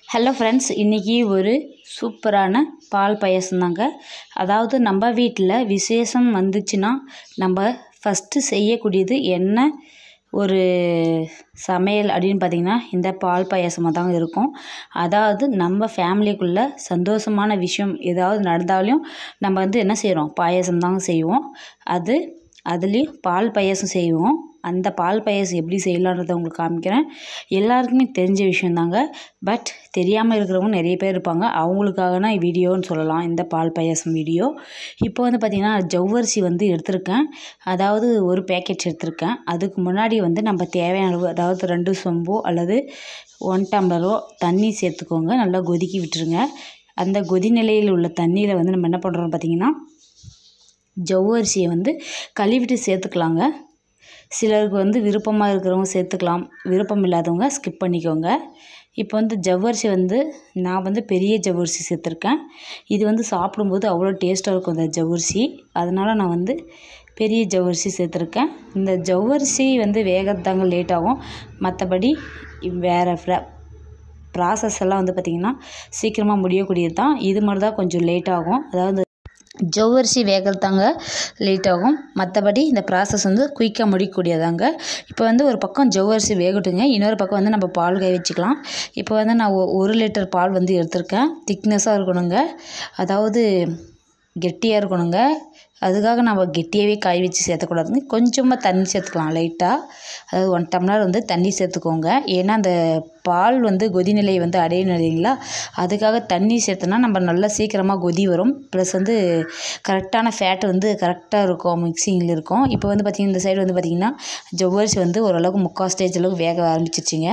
Hello friends, இன்றைக்கி ஒரு சூப்பரான பால் பாயாசம் தாங்க. அதாவது நம்ம வீட்டில் விசேஷம் வந்துச்சுன்னா நம்ம ஃபஸ்ட்டு செய்யக்கூடியது என்ன ஒரு சமையல் அப்படின்னு பார்த்திங்கன்னா இந்த பால் பாயாசமாக தாங்க இருக்கும். அதாவது நம்ம ஃபேமிலிக்குள்ளே சந்தோஷமான விஷயம் ஏதாவது நடந்தாலும் நம்ம வந்து என்ன செய்கிறோம், பாயாசம் தாங்க செய்வோம். அதுலேயும் பால் பாயாசம் செய்வோம். அந்த பால் பாயாசம் எப்படி செய்யலான்றதை உங்களுக்கு காமிக்கிறேன். எல்லாருக்குமே தெரிஞ்ச விஷயந்தாங்க. பட் தெரியாமல் இருக்கிறவங்க நிறைய பேர் இருப்பாங்க. அவங்களுக்காகனா வீடியோன்னு சொல்லலாம் இந்த பால் பாயாசம் வீடியோ. இப்போ வந்து பார்த்திங்கன்னா ஜவ்வரிசி வந்து எடுத்திருக்கேன். அதாவது ஒரு பேக்கெட் எடுத்திருக்கேன். அதுக்கு முன்னாடி வந்து நம்ம தேவையான அளவு, அதாவது 2 சொம்போ அல்லது 1 டம்ளரோ தண்ணி சேர்த்துக்கோங்க. நல்லா கொதிக்கி விட்டுருங்க. அந்த கொதிநிலையில் உள்ள தண்ணியில் வந்து நம்ம என்ன பண்ணுறோம் பார்த்திங்கன்னா ஜவ்வரிசியை வந்து கழுவிட்டு சேர்த்துக்கலாங்க. சிலருக்கு வந்து விருப்பமாக இருக்கிறவங்க சேர்த்துக்கலாம், விருப்பம் இல்லாதவங்க ஸ்கிப் பண்ணிக்கோங்க. இப்போ வந்து ஜவ்வரிசி வந்து நான் வந்து பெரிய ஜவ்வரிசி சேர்த்துருக்கேன். இது வந்து சாப்பிடும்போது அவ்வளோ டேஸ்ட்டாக இருக்கும் இந்த ஜவ்வரிசி. அதனால் நான் வந்து பெரிய ஜவ்வரிசி சேர்த்துருக்கேன். இந்த ஜவ்வரிசி வந்து வேகத்தாங்க லேட் ஆகும். மற்றபடி வேறு ப்ராசஸ் எல்லாம் வந்து பார்த்திங்கன்னா சீக்கிரமாக முடியக்கூடியது தான். இது மாதிரி தான் கொஞ்சம் லேட் ஆகும். அதாவது ஜவ்வரிசி வேகத்தாங்க லேட் ஆகும். மற்றபடி இந்த ப்ராசஸ் வந்து குயிக்காக முடியக்கூடியதாங்க. இப்போ வந்து ஒரு பக்கம் ஜவ்வரிசி வேகட்டுங்க, இன்னொரு பக்கம் வந்து நம்ம பால் காய வச்சுக்கலாம். இப்போ வந்து நான் 1 லிட்டர் பால் வந்து எடுத்திருக்கேன். திக்னஸாக இருக்கணுங்க, அதாவது கெட்டியாக இருக்கணுங்க. அதுக்காக நம்ம கெட்டியாகவே காய வச்சு சேர்த்தக்கூடாதுங்க. கொஞ்சமாக தண்ணி சேர்த்துக்கலாம் லைட்டாக. அதாவது 1 டம்ளர் வந்து தண்ணி சேர்த்துக்கோங்க. ஏன்னா அந்த பால் வந்து கொதிநிலை வந்து அடையணும் இல்லைங்களா, அதுக்காக தண்ணி சேர்த்தோன்னா நம்ம நல்லா சீக்கிரமாக கொதி வரும். ப்ளஸ் வந்து கரெக்டான ஃபேட் வந்து கரெக்டாக இருக்கும், மிக்சிங்கில் இருக்கும். இப்போ வந்து பார்த்திங்கன்னா இந்த சைடு வந்து பார்த்திங்கன்னா ஜவ்வரிசி வந்து ஓரளவுக்கு 3/4 ஸ்டேஜ் அளவுக்கு வேக ஆரம்பிச்சிருச்சிங்க.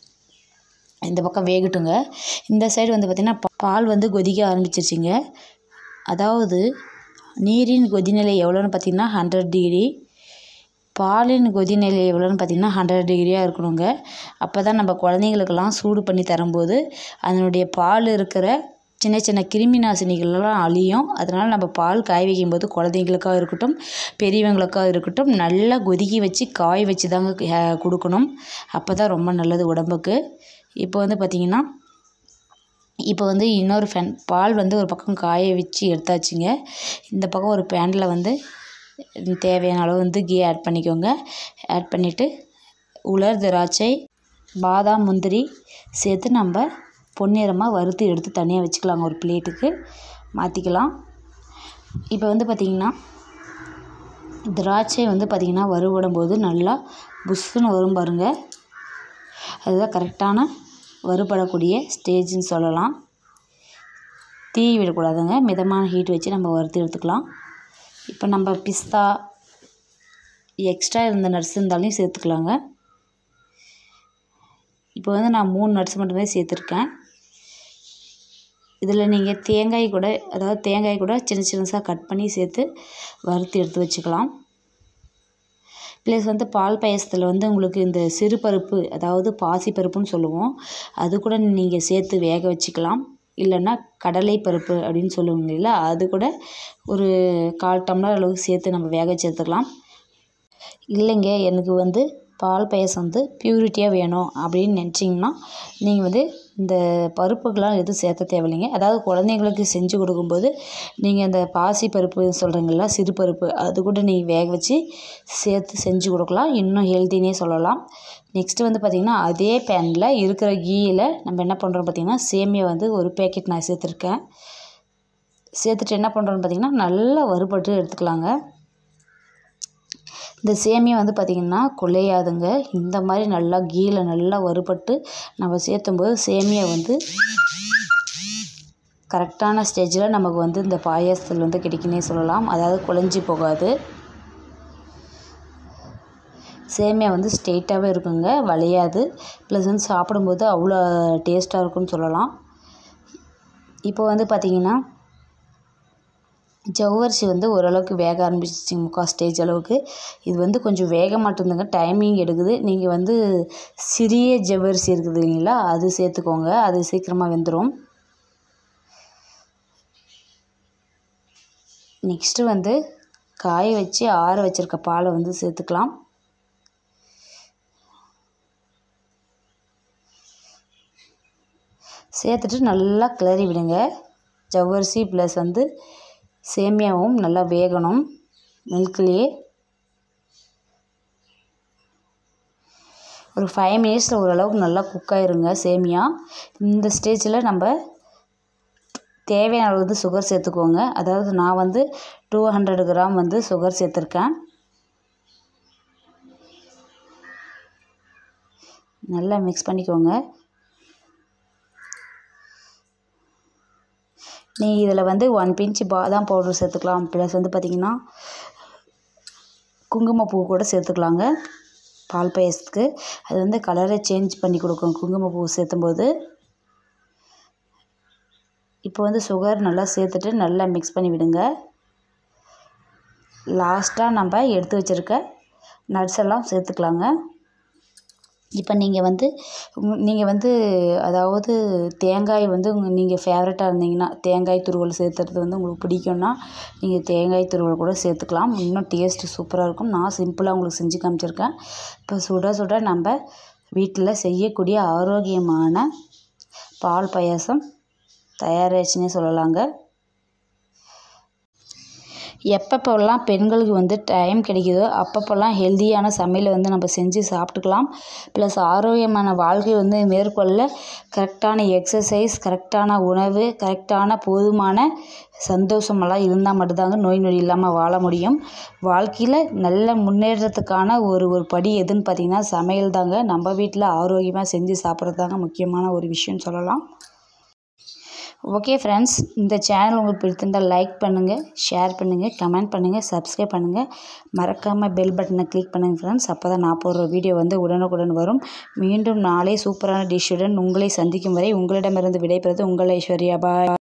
இந்த பக்கம் வேகட்டுங்க. இந்த சைடு வந்து பார்த்திங்கன்னா பால் வந்து கொதிக்க ஆரம்பிச்சிருச்சிங்க. அதாவது நீரின் கொதிநிலை எவ்வளோன்னு பார்த்திங்கன்னா 100 டிகிரி, பாலின் கொதிநிலை எவ்வளோன்னு பார்த்திங்கன்னா 100 டிகிரியாக இருக்கணுங்க. அப்போ தான் நம்ம குழந்தைங்களுக்கெல்லாம் சூடு பண்ணி தரும்போது அதனுடைய பால் இருக்கிற சின்ன சின்ன கிருமி நாசினிகள்லாம் அழியும். அதனால் நம்ம பால் காய வைக்கும்போது குழந்தைங்களுக்காக இருக்கட்டும், பெரியவங்களுக்காக இருக்கட்டும், நல்லா கொதிக்க வச்சு காய வச்சு தாங்க கொடுக்கணும். அப்போ தான் ரொம்ப நல்லது உடம்புக்கு. இப்போ வந்து பார்த்திங்கன்னா இப்போ வந்து இன்னொரு பால் வந்து ஒரு பக்கம் காய வச்சு எடுத்தாச்சுங்க. இந்த பக்கம் ஒரு பேனில் வந்து தேவையான அளவு வந்து கீ ஆட் பண்ணிக்கோங்க. ஆட் பண்ணிவிட்டு உலர் திராட்சை, பாதாம், முந்திரி சேர்த்து நம்ம பொன்னிறமாக வறுத்து எடுத்து தனியாக வச்சுக்கலாங்க. ஒரு பிளேட்டுக்கு மாற்றிக்கலாம். இப்போ வந்து பார்த்திங்கன்னா திராட்சை வந்து பார்த்திங்கன்னா வறுபடும் போது நல்லா புஷ்ஷுன்னு வரும் பாருங்க. அதுதான் கரெக்டான வறுபடக்கூடிய ஸ்டேஜ்னு சொல்லலாம். தீ விடக்கூடாதுங்க, மிதமான ஹீட் வச்சு நம்ம வறுத்து எடுத்துக்கலாம். இப்போ நம்ம பிஸ்தா, எக்ஸ்ட்ரா இருந்த நட்ஸ் இருந்தாலும் சேர்த்துக்கலாங்க. இப்போ வந்து நான் 3 நட்ஸ் மட்டுமே சேர்த்துருக்கேன். இதில் நீங்கள் தேங்காய் கூட சின்ன சின்னதாக கட் பண்ணி சேர்த்து வறுத்து எடுத்து வச்சுக்கலாம். ப்ளஸ் வந்து பால் பாயாசத்தில் வந்து உங்களுக்கு இந்த சிறுபருப்பு, அதாவது பாசிப்பருப்புன்னு சொல்லுவோம், அது கூட நீங்கள் சேர்த்து வேக வச்சுக்கலாம். இல்லைன்னா கடலை பருப்பு அப்படின்னு சொல்லுவாங்க இல்லை, அது கூட ஒரு 1/4 டம்ளர் அளவுக்கு சேர்த்து நம்ம வேக வச்சு எடுத்துக்கலாம். இல்லைங்க எனக்கு வந்து பால் பாயாசம் வந்து பியூரிட்டியாக வேணும் அப்படின்னு நினச்சிங்கன்னா நீங்கள் வந்து இந்த பருப்புக்கெலாம் எதுவும் சேர்த்த தேவையில்லைங்க. அதாவது குழந்தைங்களுக்கு செஞ்சு கொடுக்கும்போது நீங்கள் இந்த பாசி பருப்பு சொல்கிறீங்களா, சிறுபருப்பு, அது கூட நீங்கள் வேக வச்சு சேர்த்து செஞ்சு கொடுக்கலாம். இன்னும் ஹெல்த்தினே சொல்லலாம். நெக்ஸ்ட்டு வந்து பார்த்திங்கன்னா அதே பேனில் இருக்கிற கீயில் நம்ம என்ன பண்ணுறோம் பார்த்திங்கன்னா சேமியா வந்து ஒரு பேக்கெட் நான் சேர்த்துருக்கேன். சேர்த்துட்டு என்ன பண்ணுறோன்னு பார்த்திங்கன்னா நல்லா வறுபட்டு எடுத்துக்கலாங்க. இந்த சேமியா வந்து பார்த்திங்கன்னா குலையாதுங்க. இந்த மாதிரி நல்லா கீயில் நல்லா வறுபட்டு நம்ம சேர்த்தும்போது சேமியா வந்து கரெக்டான ஸ்டேஜில் நமக்கு வந்து இந்த பாயாசத்தில் வந்து கிடைக்குன்னே சொல்லலாம். அதாவது குழஞ்சி போகாது. சேமியா வந்து ஸ்ட்ரெயிட்டாகவே இருக்குங்க, வளையாது. ப்ளஸ் வந்து சாப்பிடும்போது அவ்வளோ டேஸ்ட்டாக இருக்குன்னு சொல்லலாம். இப்போ வந்து பார்த்திங்கன்னா ஜவ்வரிசி வந்து ஓரளவுக்கு வேக ஆரம்பிச்சிச்சு, 3/4 ஸ்டேஜ் அளவுக்கு. இது வந்து கொஞ்சம் வேக மாட்டேங்குதுங்க, டைமிங் எடுக்குது. நீங்கள் வந்து சிறிய ஜவ்வரிசி இருக்குது இல்லைங்களா, அது சேர்த்துக்கோங்க, அது சீக்கிரமாக வெந்துடும். நெக்ஸ்ட்டு வந்து காய வச்சு ஆற வச்சுருக்க பாலை வந்து சேர்த்துக்கலாம். சேர்த்துட்டு நல்லா கிளறி விடுங்க. ஜவ்வரிசி ப்ளஸ் வந்து சேமியாவும் நல்லா வேகணும் மில்க்லேயே. ஒரு 5 மினிட்ஸில் ஓரளவுக்கு நல்லா குக் ஆயிருங்க சேமியா. இந்த ஸ்டேஜில் நம்ம தேவையான அளவு வந்து சுகர் சேர்த்துக்கோங்க. அதாவது நான் வந்து 200 கிராம் வந்து சுகர் சேர்த்துருக்கேன். நல்லா மிக்ஸ் பண்ணிக்கோங்க. நீங்கள் இதில் வந்து 1 பிஞ்ச் பாதாம் பவுடர் சேர்த்துக்கலாம். ப்ளஸ் வந்து பார்த்திங்கன்னா குங்குமப்பூ கூட சேர்த்துக்கலாங்க பால் பாயசத்துக்கு. அது வந்து கலரை சேஞ்ச் பண்ணி கொடுக்கும் குங்குமப்பூ சேர்த்தும்போது. இப்போ வந்து சுகர் நல்லா சேர்த்துட்டு நல்லா மிக்ஸ் பண்ணி விடுங்க. லாஸ்ட்டாக நம்ம எடுத்து வச்சுருக்க நட்ஸ் எல்லாம் சேர்த்துக்கலாங்க. இப்போ நீங்கள் வந்து அதாவது தேங்காய் வந்து நீங்கள் ஃபேவரட்டாக இருந்தீங்கன்னா தேங்காய் துருவல் சேர்த்துறது வந்து உங்களுக்கு பிடிக்கும்னா நீங்கள் தேங்காய் துருவல் கூட சேர்த்துக்கலாம். இன்னும் டேஸ்ட்டு சூப்பராக இருக்கும். நான் சிம்பிளாக உங்களுக்கு செஞ்சு காமிச்சிருக்கேன். இப்போ சுட சுட நம்ம வீட்டில் செய்யக்கூடிய ஆரோக்கியமான பால் பாயாசம் தயாராகிடுச்சுன்னே சொல்லலாங்க. எப்பப்போல்லாம் பெண்களுக்கு வந்து டைம் கிடைக்குதோ அப்பப்போல்லாம் ஹெல்த்தியான சமையலை வந்து நம்ம செஞ்சு சாப்பிட்டுக்கலாம். ப்ளஸ் ஆரோக்கியமான வாழ்க்கை வந்து மேற்கொள்ள கரெக்டான எக்ஸசைஸ், கரெக்டான உணவு, கரெக்டான போதுமான சந்தோஷமெல்லாம் இருந்தால் மட்டும்தாங்க நோய் நொடி இல்லாமல் வாழ முடியும். வாழ்க்கையில் நல்ல முன்னேற்றத்துக்கான ஒரு படி எதுன்னு பார்த்திங்கன்னா சமையல் தாங்க. நம்ம வீட்டில் ஆரோக்கியமாக செஞ்சு சாப்பிட்றது தாங்க முக்கியமான ஒரு விஷயம்னு சொல்லலாம். ஓகே ஃப்ரெண்ட்ஸ், இந்த சேனல் உங்களுக்கு பிடித்திருந்தால் லைக் பண்ணுங்கள், ஷேர் பண்ணுங்கள், கமெண்ட் பண்ணுங்கள், சப்ஸ்கிரைப் பண்ணுங்கள். மறக்காமல் பெல் பட்டனை கிளிக் பண்ணுங்கள் ஃப்ரெண்ட்ஸ். அப்போ தான் நான் போடுற வீடியோ வந்து உடனுக்குடன் வரும். மீண்டும் நாளை சூப்பரான டிஷ்ஷுடன் உங்களை சந்திக்கும் வரை உங்களிடமிருந்து விடைபெறுவது உங்கள் ஐஸ்வர்யா. பாய்.